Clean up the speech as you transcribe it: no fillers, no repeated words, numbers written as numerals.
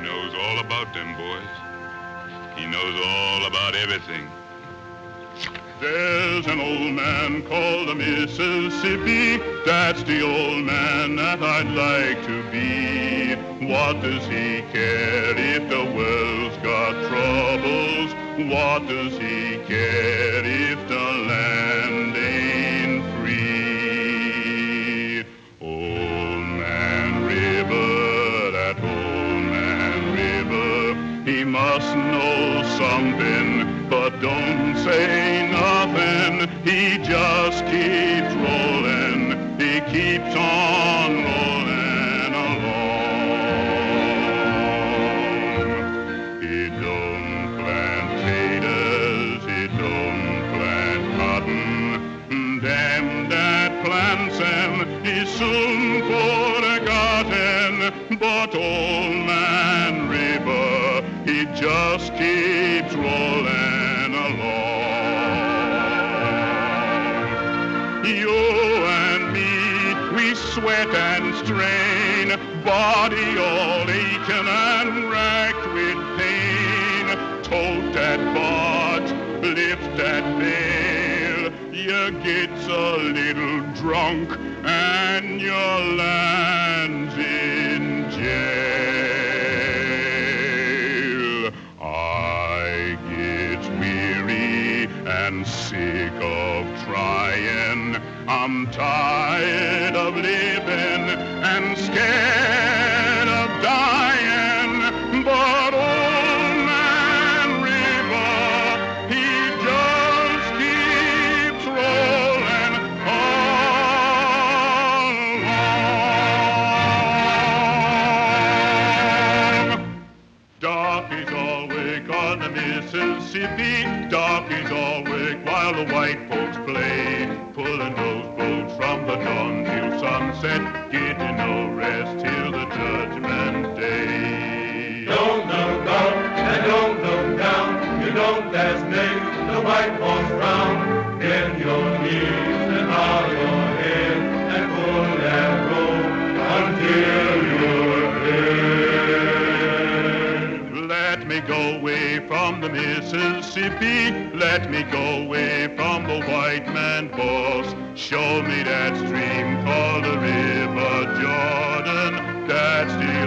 knows all about them boys. He knows all about everything. There's an old man called the Mississippi. That's the old man that I'd like to be. What does he care if the world's got troubles? What does he care if the land ain't free? Old Man River, that old man River, he must know something, but don't say nothing. He just keeps rolling. He keeps on rolling along. He don't plant taters, he don't plant cotton. Them that plants them is soon forgotten. But old Man River, he just keeps rolling along. You and me, we sweat and strain, body all aching and racked with pain. Tote that barge, lift that bale, you gets a little drunk and your land's in jail. I get weary and sick of trying. I'm tired of living and scared of dying. But old Man River, he just keeps rolling along. Darkies all wake on the Mississippi. Darkies all wake while the white folks play, pulling those boats from the dawn till sunset, getting no rest till the judgment day. Don't look up and don't look down. You don't designate the white folks frown. Bend your knees and bow your head and pull that rope until you're dead. Let me go away from the Mississippi. Let me go away from the white man boss. Show me that stream called the River Jordan. That's the